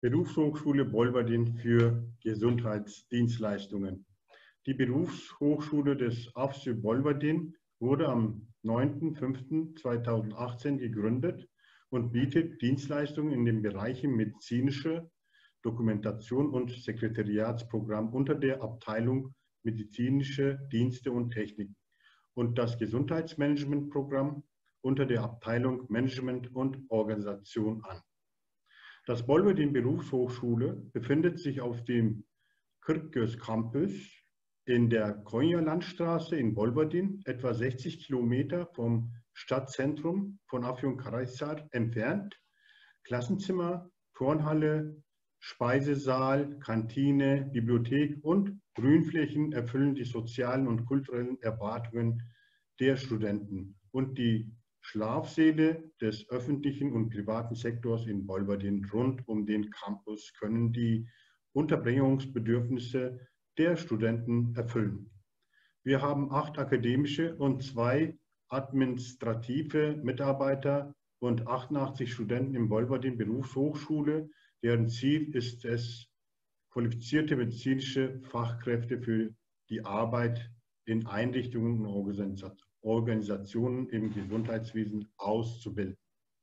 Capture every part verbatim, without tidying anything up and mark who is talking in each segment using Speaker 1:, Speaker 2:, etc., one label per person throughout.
Speaker 1: Berufshochschule Bolberdin für Gesundheitsdienstleistungen. Die Berufshochschule des A F S Ü Bolberdin wurde am neunten fünften zweitausendachtzehn gegründet und bietet Dienstleistungen in den Bereichen medizinische Dokumentation und Sekretariatsprogramm unter der Abteilung medizinische Dienste und Technik und das Gesundheitsmanagementprogramm unter der Abteilung Management und Organisation an. Das Bolberdin Berufshochschule befindet sich auf dem Kırkgöz Campus in der Konya-Landstraße in Bolberdin, etwa sechzig Kilometer vom Stadtzentrum von Afyonkarahisar entfernt. Klassenzimmer, Turnhalle, Speisesaal, Kantine, Bibliothek und Grünflächen erfüllen die sozialen und kulturellen Erwartungen der Studenten und die Schlafsäle des öffentlichen und privaten Sektors in Bolberdin rund um den Campus können die Unterbringungsbedürfnisse der Studenten erfüllen. Wir haben acht akademische und zwei administrative Mitarbeiter und achtundachtzig Studenten im Bolberdin Berufshochschule, deren Ziel ist es, qualifizierte medizinische Fachkräfte für die Arbeit in Einrichtungen und Organisationen im Gesundheitswesen auszubilden.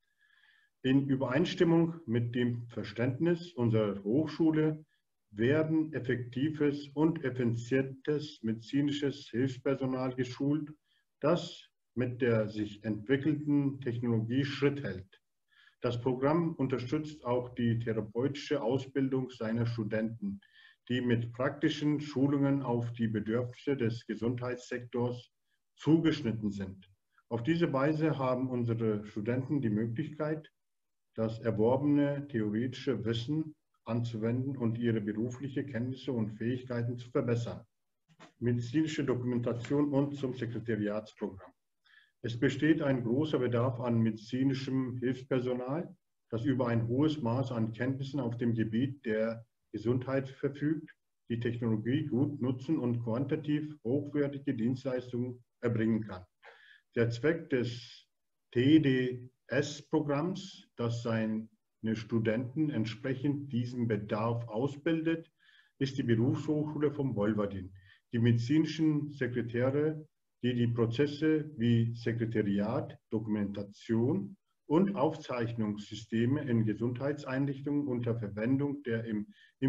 Speaker 1: In Übereinstimmung mit dem Verständnis unserer Hochschule werden effektives und effizientes medizinisches Hilfspersonal geschult, das mit der sich entwickelnden Technologie Schritt hält. Das Programm unterstützt auch die therapeutische Ausbildung seiner Studenten, die mit praktischen Schulungen auf die Bedürfnisse des Gesundheitssektors zugeschnitten sind. Auf diese Weise haben unsere Studenten die Möglichkeit, das erworbene theoretische Wissen anzuwenden und ihre berufliche Kenntnisse und Fähigkeiten zu verbessern. Medizinische Dokumentation und zum Sekretariatsprogramm. Es besteht ein großer Bedarf an medizinischem Hilfspersonal, das über ein hohes Maß an Kenntnissen auf dem Gebiet der Gesundheit verfügt, die Technologie gut nutzen und quantitativ hochwertige Dienstleistungen erbringen kann. Der Zweck des T D S-Programms, das seine Studenten entsprechend diesem Bedarf ausbildet, ist die Berufshochschule von Bolberdin. Die medizinischen Sekretäre, die die Prozesse wie Sekretariat, Dokumentation und Aufzeichnungssysteme in Gesundheitseinrichtungen unter Verwendung der im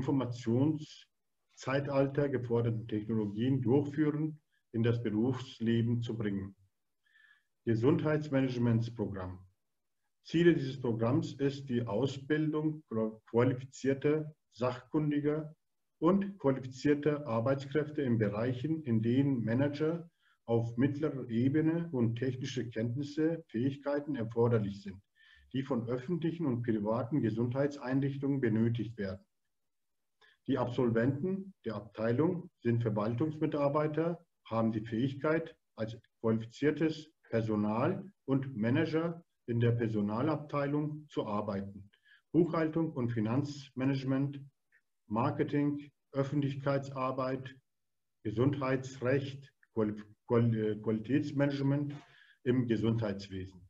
Speaker 1: Informationszeitalter geforderten Technologien durchführen, in das Berufsleben zu bringen. Gesundheitsmanagementsprogramm. Ziele dieses Programms ist die Ausbildung qualifizierter, sachkundiger und qualifizierter Arbeitskräfte in Bereichen, in denen Manager auf mittlerer Ebene und technische Kenntnisse, Fähigkeiten erforderlich sind, die von öffentlichen und privaten Gesundheitseinrichtungen benötigt werden. Die Absolventen der Abteilung sind Verwaltungsmitarbeiter, haben die Fähigkeit, als qualifiziertes Personal und Manager in der Personalabteilung zu arbeiten. Buchhaltung und Finanzmanagement, Marketing, Öffentlichkeitsarbeit, Gesundheitsrecht, Qualitätsmanagement im Gesundheitswesen.